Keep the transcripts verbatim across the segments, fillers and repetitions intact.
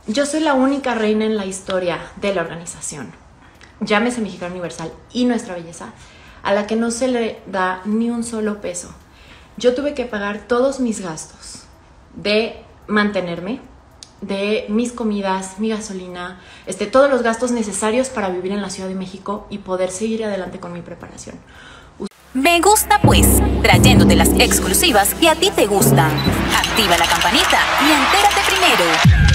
Yo soy la única reina en la historia de la organización, llámese Mexicana Universal y Nuestra Belleza, a la que no se le da ni un solo peso. Yo tuve que pagar todos mis gastos de mantenerme, de mis comidas, mi gasolina, este, todos los gastos necesarios para vivir en la Ciudad de México y poder seguir adelante con mi preparación. Me gusta pues, trayéndote las exclusivas que a ti te gustan. Activa la campanita y entérate primero.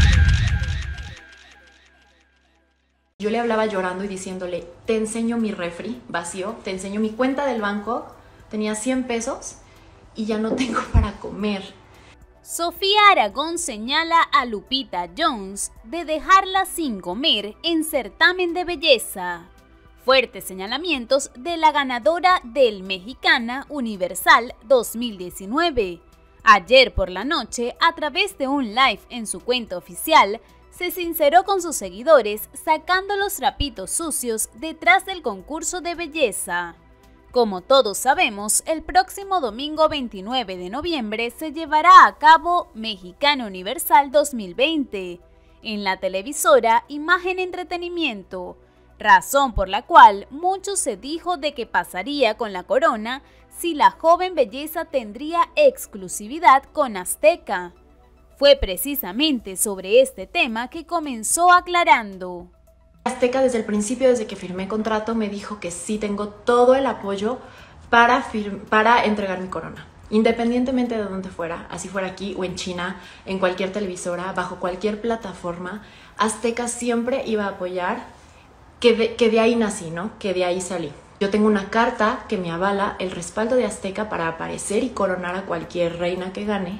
Yo le hablaba llorando y diciéndole, te enseño mi refri vacío, te enseño mi cuenta del banco, tenía cien pesos y ya no tengo para comer. Sofía Aragón señala a Lupita Jones de dejarla sin comer en certamen de belleza. Fuertes señalamientos de la ganadora del Mexicana Universal dos mil diecinueve. Ayer por la noche, a través de un live en su cuenta oficial, se sinceró con sus seguidores sacando los trapitos sucios detrás del concurso de belleza. Como todos sabemos, el próximo domingo veintinueve de noviembre se llevará a cabo Mexicana Universal dos mil veinte en la televisora Imagen Entretenimiento, razón por la cual mucho se dijo de que pasaría con la corona si la joven belleza tendría exclusividad con Azteca. Fue precisamente sobre este tema que comenzó aclarando. Azteca desde el principio, desde que firmé contrato, me dijo que sí tengo todo el apoyo para, para entregar mi corona. Independientemente de dónde fuera, así fuera aquí o en China, en cualquier televisora, bajo cualquier plataforma, Azteca siempre iba a apoyar, que de, que de ahí nací, ¿no? Que de ahí salí. Yo tengo una carta que me avala el respaldo de Azteca para aparecer y coronar a cualquier reina que gane.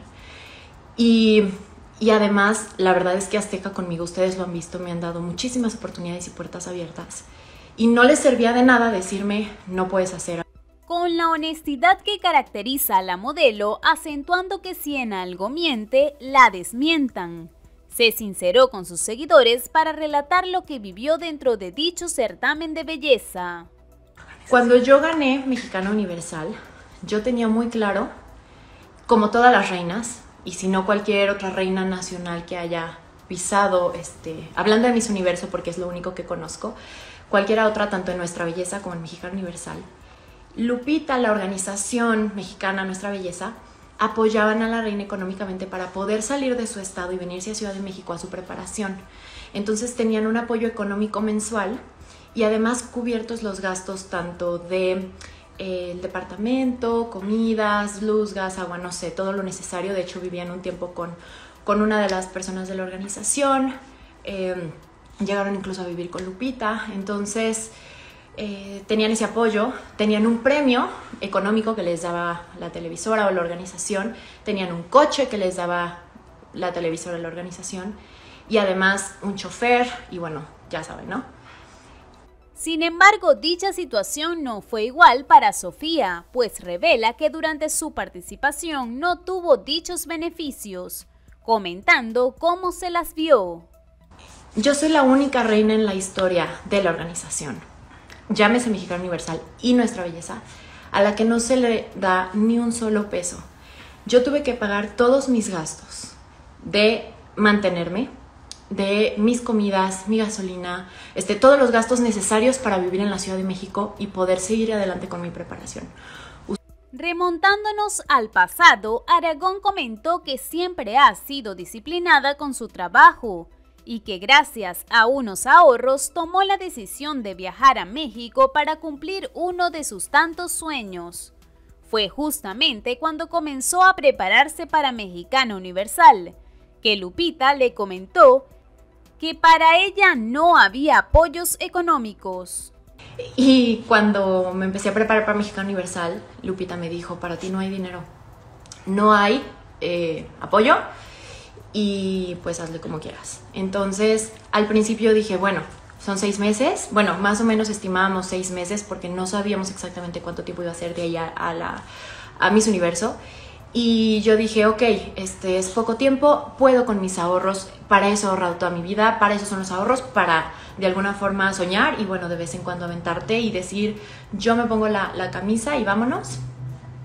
Y, y además, la verdad es que Azteca conmigo, ustedes lo han visto, me han dado muchísimas oportunidades y puertas abiertas. Y no les servía de nada decirme, no puedes hacer. Con la honestidad que caracteriza a la modelo, acentuando que si en algo miente, la desmientan. Se sinceró con sus seguidores para relatar lo que vivió dentro de dicho certamen de belleza. Cuando yo gané Mexicana Universal, yo tenía muy claro, como todas las reinas, y si no cualquier otra reina nacional que haya pisado, este, hablando de Miss Universo porque es lo único que conozco, cualquiera otra, tanto en Nuestra Belleza como en Mexicana Universal, Lupita, la organización mexicana Nuestra Belleza, apoyaban a la reina económicamente para poder salir de su estado y venirse a Ciudad de México a su preparación. Entonces tenían un apoyo económico mensual y además cubiertos los gastos tanto de eh, el departamento, comidas, luz, gas, agua, no sé, todo lo necesario. De hecho vivían un tiempo con, con una de las personas de la organización, eh, llegaron incluso a vivir con Lupita, entonces eh, tenían ese apoyo, tenían un premio económico que les daba la televisora o la organización, tenían un coche que les daba la televisora o la organización y además un chofer y bueno, ya saben, ¿no? Sin embargo, dicha situación no fue igual para Sofía, pues revela que durante su participación no tuvo dichos beneficios, comentando cómo se las vio. Yo soy la única reina en la historia de la organización, llámese Mexicana Universal y Nuestra Belleza, a la que no se le da ni un solo peso. Yo tuve que pagar todos mis gastos de mantenerme, de mis comidas, mi gasolina, este, todos los gastos necesarios para vivir en la Ciudad de México y poder seguir adelante con mi preparación. Remontándonos al pasado, Aragón comentó que siempre ha sido disciplinada con su trabajo y que gracias a unos ahorros tomó la decisión de viajar a México para cumplir uno de sus tantos sueños. Fue justamente cuando comenzó a prepararse para Mexicana Universal, que Lupita le comentó que para ella no había apoyos económicos. Y cuando me empecé a preparar para Mexicana Universal, Lupita me dijo, para ti no hay dinero, no hay eh, apoyo y pues hazle como quieras. Entonces al principio dije, bueno, son seis meses, bueno, más o menos estimábamos seis meses porque no sabíamos exactamente cuánto tiempo iba a ser de ahí a, a, la, a Miss Universo. Y yo dije, ok, este es poco tiempo, puedo con mis ahorros, para eso he ahorrado toda mi vida, para eso son los ahorros, para de alguna forma soñar y bueno, de vez en cuando aventarte y decir, yo me pongo la, la camisa y vámonos.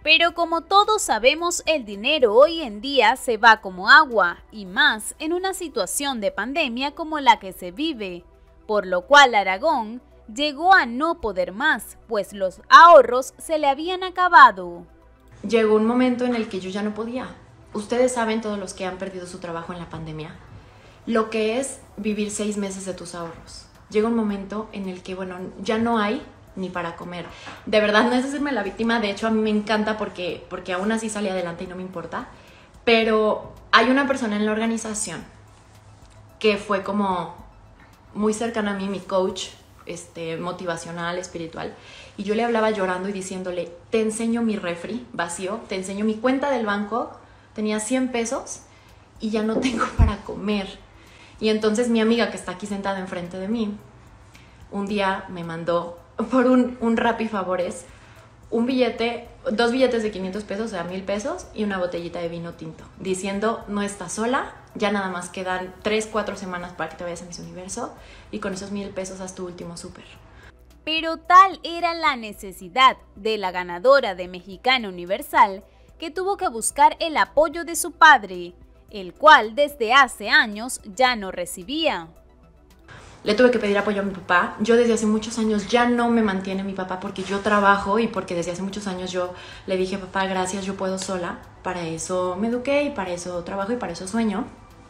Pero como todos sabemos, el dinero hoy en día se va como agua, y más en una situación de pandemia como la que se vive, por lo cual Aragón llegó a no poder más, pues los ahorros se le habían acabado. Llegó un momento en el que yo ya no podía. Ustedes saben, todos los que han perdido su trabajo en la pandemia, lo que es vivir seis meses de tus ahorros. Llega un momento en el que, bueno, ya no hay ni para comer. De verdad, no es hacerme la víctima, de hecho a mí me encanta porque, porque aún así salí adelante y no me importa, pero hay una persona en la organización que fue como muy cercana a mí, mi coach este, motivacional, espiritual, y yo le hablaba llorando y diciéndole, te enseño mi refri vacío, te enseño mi cuenta del banco, tenía cien pesos y ya no tengo para comer. Y entonces mi amiga que está aquí sentada enfrente de mí, un día me mandó por un, un Rappi Favores, un billete, dos billetes de quinientos pesos, o sea, mil pesos, y una botellita de vino tinto, diciendo, no estás sola, ya nada más quedan tres, cuatro semanas para que te vayas a Miss Universo, y con esos mil pesos haz tu último súper. Pero tal era la necesidad de la ganadora de Mexicana Universal, que tuvo que buscar el apoyo de su padre, el cual desde hace años ya no recibía. Le tuve que pedir apoyo a mi papá. Yo desde hace muchos años ya no me mantiene mi papá porque yo trabajo y porque desde hace muchos años yo le dije, papá, gracias, yo puedo sola. Para eso me eduqué y para eso trabajo y para eso sueño.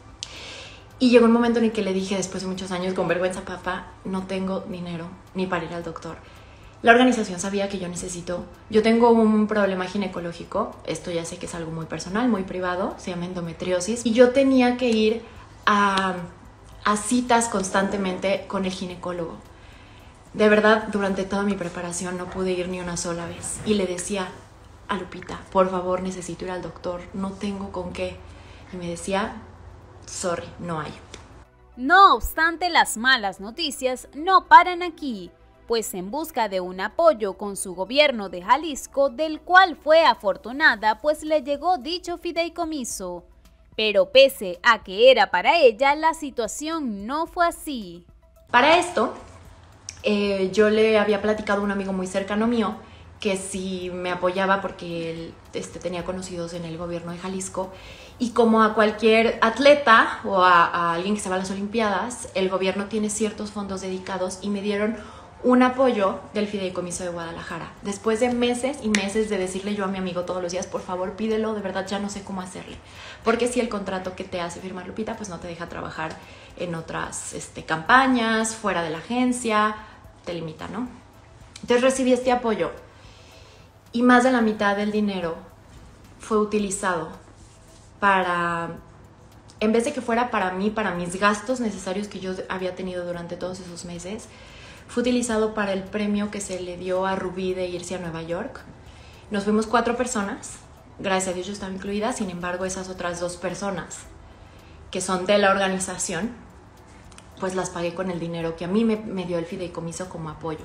Y llegó un momento en el que le dije, después de muchos años, con vergüenza, papá, no tengo dinero ni para ir al doctor. La organización sabía que yo necesito, yo tengo un problema ginecológico, esto ya sé que es algo muy personal, muy privado, se llama endometriosis, y yo tenía que ir a... a citas constantemente con el ginecólogo. De verdad, durante toda mi preparación no pude ir ni una sola vez. Y le decía a Lupita, por favor, necesito ir al doctor, no tengo con qué. Y me decía, sorry, no hay. No obstante, las malas noticias no paran aquí, pues en busca de un apoyo con su gobierno de Jalisco, del cual fue afortunada, pues le llegó dicho fideicomiso. Pero pese a que era para ella, la situación no fue así. Para esto, eh, yo le había platicado a un amigo muy cercano mío que si me apoyaba porque él este, tenía conocidos en el gobierno de Jalisco, y como a cualquier atleta o a, a alguien que se va a las Olimpiadas, el gobierno tiene ciertos fondos dedicados y me dieron un apoyo del Fideicomiso de Guadalajara. Después de meses y meses de decirle yo a mi amigo todos los días, por favor pídelo, de verdad ya no sé cómo hacerle. Porque si el contrato que te hace firmar Lupita, pues no te deja trabajar en otras este, campañas, fuera de la agencia, te limita, ¿no? Entonces recibí este apoyo y más de la mitad del dinero fue utilizado para, en vez de que fuera para mí, para mis gastos necesarios que yo había tenido durante todos esos meses, fue utilizado para el premio que se le dio a Rubí de irse a Nueva York. Nos fuimos cuatro personas, gracias a Dios yo estaba incluida, sin embargo esas otras dos personas que son de la organización, pues las pagué con el dinero que a mí me, me dio el fideicomiso como apoyo.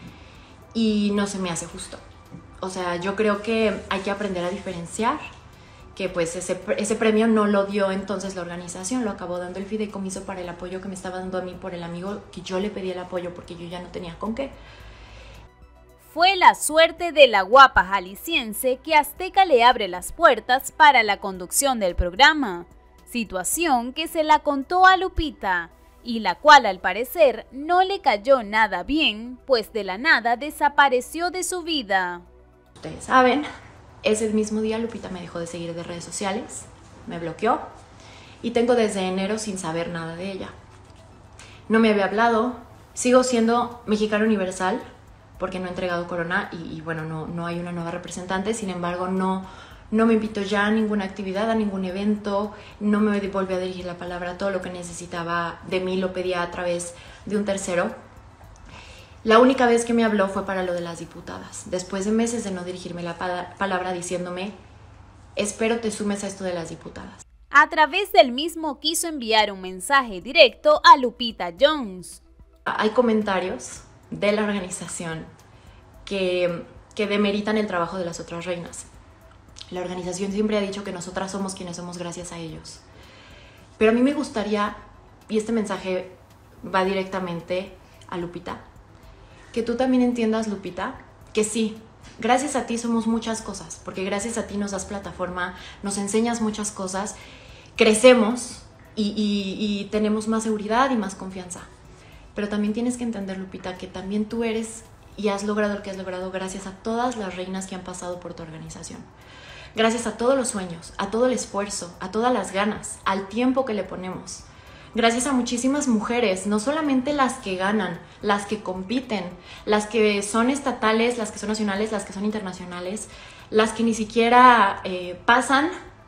Y no se me hace justo. O sea, yo creo que hay que aprender a diferenciar que pues ese, ese premio no lo dio entonces la organización, lo acabó dando el fideicomiso para el apoyo que me estaba dando a mí por el amigo que yo le pedí el apoyo porque yo ya no tenía con qué. Fue la suerte de la guapa jalisciense que Azteca le abre las puertas para la conducción del programa, situación que se la contó a Lupita y la cual al parecer no le cayó nada bien, pues de la nada desapareció de su vida. Ustedes saben, ese mismo día Lupita me dejó de seguir de redes sociales, me bloqueó y tengo desde enero sin saber nada de ella. No me había hablado, sigo siendo Mexicana Universal porque no he entregado corona y, y bueno, no, no hay una nueva representante, sin embargo no, no me invitó ya a ninguna actividad, a ningún evento, no me volvió a dirigir la palabra, todo lo que necesitaba de mí lo pedía a través de un tercero. La única vez que me habló fue para lo de las diputadas, después de meses de no dirigirme la palabra diciéndome, espero te sumes a esto de las diputadas. A través del mismo quiso enviar un mensaje directo a Lupita Jones. Hay comentarios de la organización que, que demeritan el trabajo de las otras reinas. La organización siempre ha dicho que nosotras somos quienes somos gracias a ellos. Pero a mí me gustaría, y este mensaje va directamente a Lupita, que tú también entiendas, Lupita, que sí, Gracias a ti somos muchas cosas, porque gracias a ti nos das plataforma, nos enseñas muchas cosas, crecemos y, y, y tenemos más seguridad y más confianza. Pero también tienes que entender, Lupita, que también tú eres y has logrado lo que has logrado gracias a todas las reinas que han pasado por tu organización. Gracias a todos los sueños, a todo el esfuerzo, a todas las ganas, al tiempo que le ponemos. Gracias a muchísimas mujeres, no solamente las que ganan, las que compiten, las que son estatales, las que son nacionales, las que son internacionales, las que ni siquiera eh, pasan.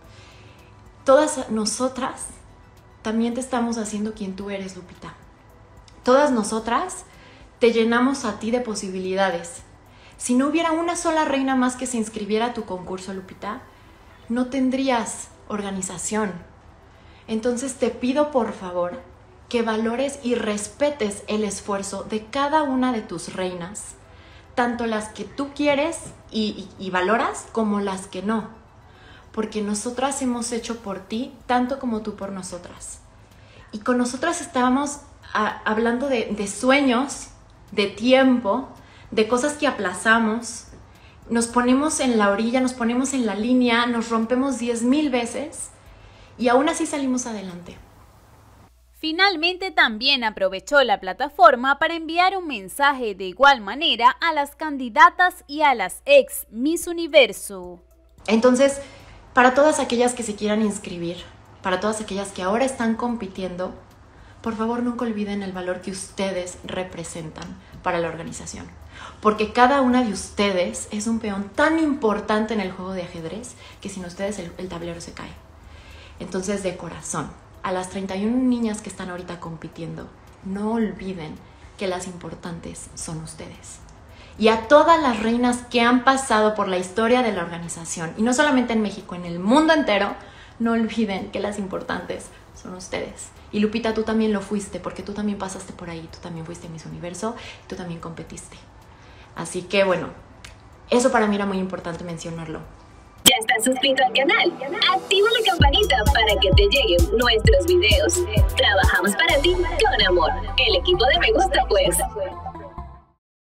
Todas nosotras también te estamos haciendo quien tú eres, Lupita. Todas nosotras te llenamos a ti de posibilidades. Si no hubiera una sola reina más que se inscribiera a tu concurso, Lupita, no tendrías organización. Entonces te pido por favor que valores y respetes el esfuerzo de cada una de tus reinas, tanto las que tú quieres y, y, y valoras como las que no, porque nosotras hemos hecho por ti tanto como tú por nosotras. Y con nosotras estábamos a, hablando de, de sueños, de tiempo, de cosas que aplazamos, nos ponemos en la orilla, nos ponemos en la línea, nos rompemos diez mil veces y aún así salimos adelante. Finalmente también aprovechó la plataforma para enviar un mensaje de igual manera a las candidatas y a las ex Miss Universo. Entonces, para todas aquellas que se quieran inscribir, para todas aquellas que ahora están compitiendo, por favor nunca olviden el valor que ustedes representan para la organización. Porque cada una de ustedes es un peón tan importante en el juego de ajedrez que sin ustedes el, el tablero se cae. Entonces, de corazón, a las treinta y una niñas que están ahorita compitiendo, no olviden que las importantes son ustedes. Y a todas las reinas que han pasado por la historia de la organización, y no solamente en México, en el mundo entero, no olviden que las importantes son ustedes. Y Lupita, tú también lo fuiste, porque tú también pasaste por ahí, tú también fuiste Miss Universo, tú también competiste. Así que bueno, eso para mí era muy importante mencionarlo. ¿Ya estás suscrito al canal? Activa la campanita para que te lleguen nuestros videos. Trabajamos para ti con amor. El equipo de Me Gusta Pues.